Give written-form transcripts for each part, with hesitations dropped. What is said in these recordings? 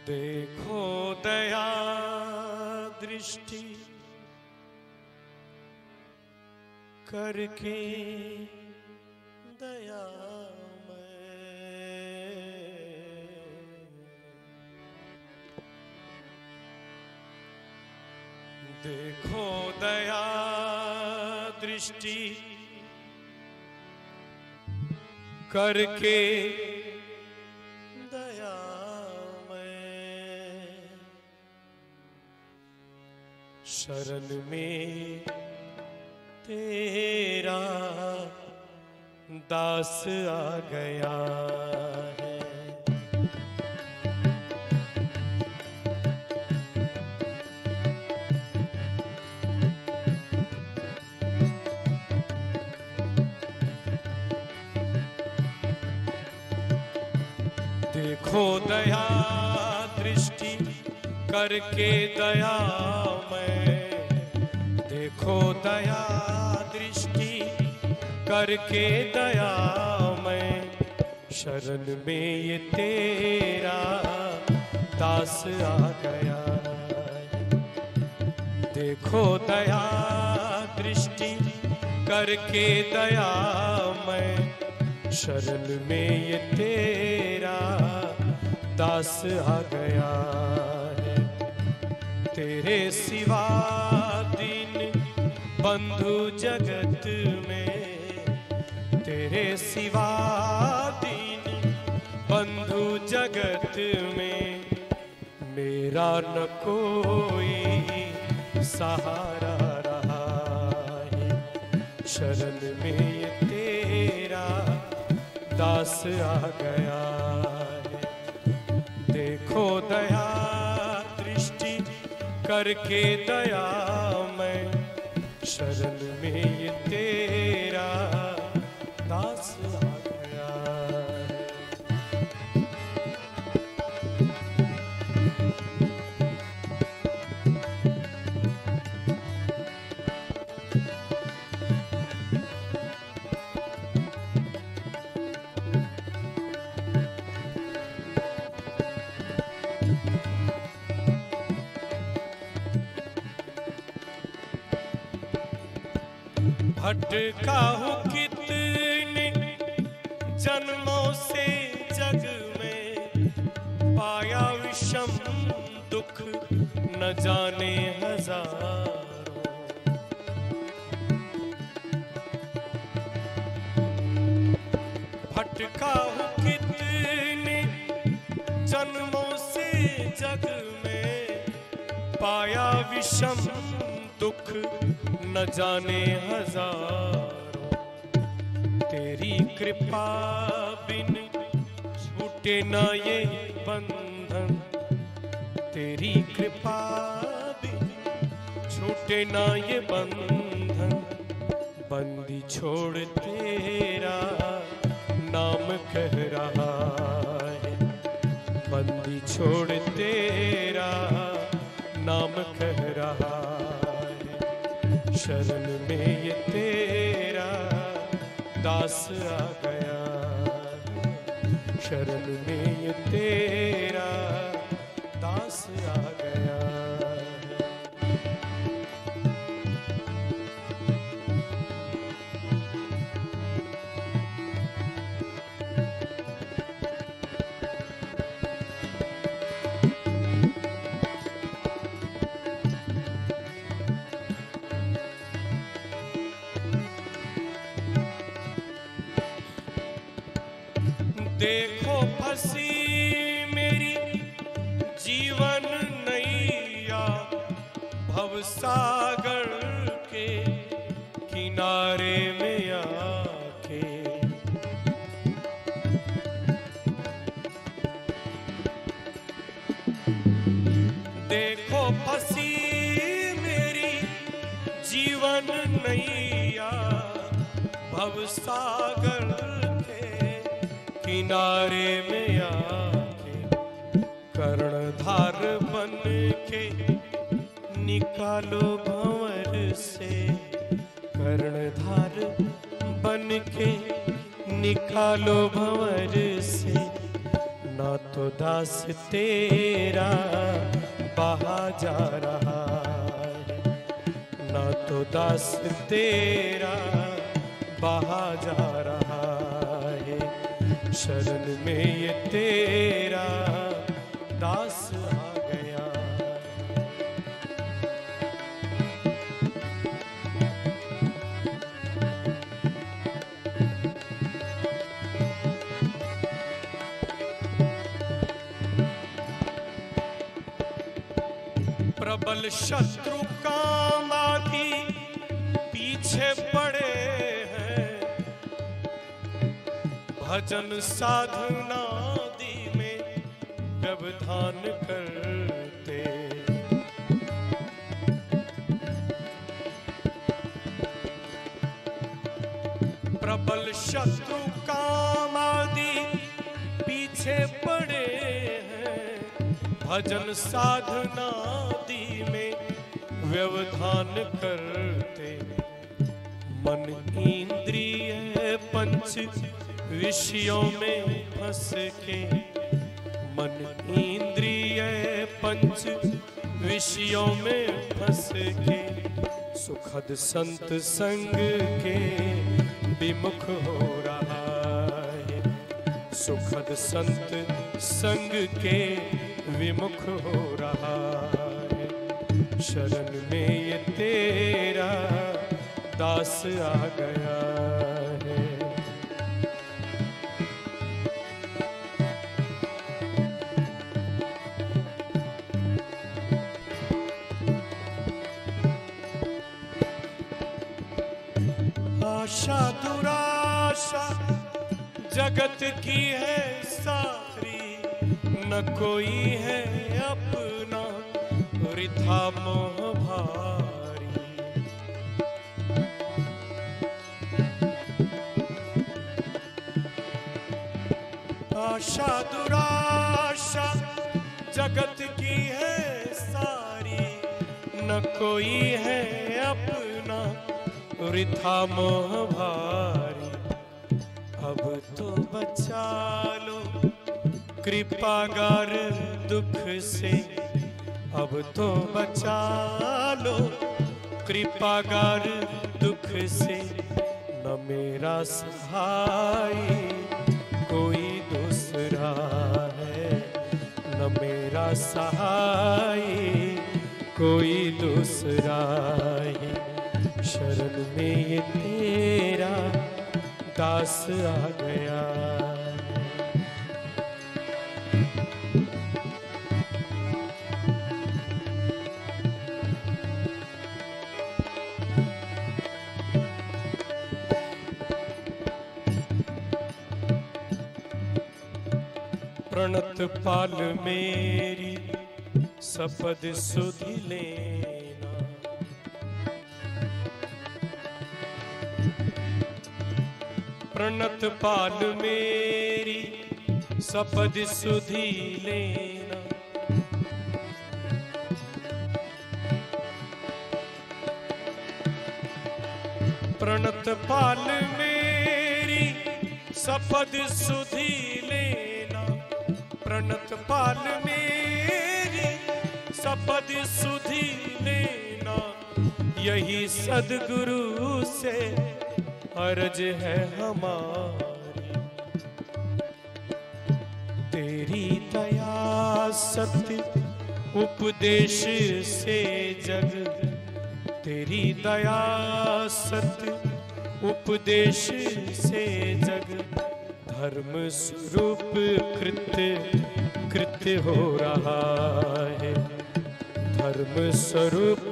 देखो दया दृष्टि करके दया देखो दया दृष्टि करके दया मैं शरण में तेरा दास आ गया है। देखो दया दृष्टि करके दया मैं देखो दया दृष्टि करके दया मैं शरण में ये तेरा दास आ गया। देखो दया दृष्टि करके दया मैं शरण में ये तेरा दास आ गया है। तेरे सिवा दीन बंधु जगत में तेरे सिवा दीन बंधु जगत में मेरा न कोई सहारा रहा है। शरण में ये तेरा दास आ गया है। देखो दया दृष्टि करके दया मैं शरण में ये तेरा दास आ गया है। भटका हूँ कितने जन्मों से जग में पाया विषम दुख न जाने हजारों। भटका हूँ कितने जन्मों से जग में पाया विषम दुख न जाने हजारों। तेरी कृपा बिन छूटे ना ये बंधन तेरी कृपा बिन छूटे ना ये बंधन। बंदी छोड़ तेरा नाम कह रहा है। बंदी छोड़ तेरा नाम कह रहा है। शरण में ये तेरा दास आ गया। शरण में ये तेरा दास आ गया। देखो फंसी मेरी जीवन नैया भवसागर के किनारे में आके। देखो फंसी मेरी जीवन नैया भवसागर किनारे में आके। कर्णधार बन के निकालो भंवर से कर्णधार बन के निकालो भंवर से ना तो दास तेरा बहा जा रहा है, ना तो दास तेरा बहा जा रहा है। शरण में ये तेरा दास आ गया। प्रबल शत्रु कामादि पीछे पड़े हैं, भजन साधना दी में व्यवधान करते। प्रबल शत्रु कामादि पीछे पड़े हैं, भजन साधना दी में व्यवधान करते। मन इंद्रिय पंच विषयों में फंस के, मन इंद्रिय पंच विषयों में फंस के, सुखद संत संग के विमुख हो रहा है। सुखद संत संग के विमुख हो रहा है। शरण में ये तेरा दास आ गया है। आशा दुराशा जगत की है सारी, न कोई है अपना वृथा मोह भारी। आशा दुराशा जगत की है सारी, न कोई है अपना वृथा मोह भारी। अब तो बचा लो कृपागार दुख से, अब तो बचा लो कृपागार दुख से। न मेरा सहाय कोई दूसरा है, न मेरा सहाय कोई दूसरा है। शरण में ये तेरा दास आ गया। प्रणत पाल मेरी सपद सुधि लेना, प्रणत पाल मेरी सपद सुधि लेना। प्रणत पाल मेरी सपद सुधि लेना, प्रणत पाल मेरी सपद सुधि लेना। यही सद्गुरु से अर्ज है हमारी। तेरी दया सत्य उपदेश से जग, तेरी दया सत्य उपदेश से जग। धर्म स्वरूप कृत्य हो रहा है, धर्म स्वरूप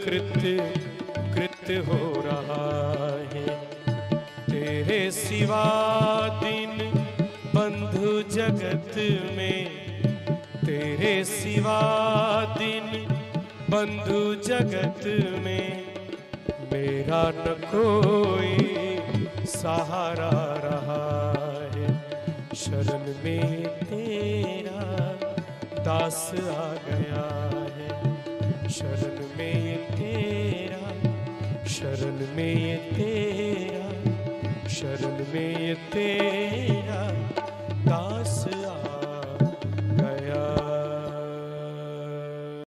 कृत्य हो रहा है। तेरे सिवा दिन बंधु जगत में, तेरे सिवा दिन बंधु जगत में। मेरा न कोई सहारा रहा है। शरण में तेरा दास आ गया है। शरण में तेरा, शरण में तेरा, शरण में तेरा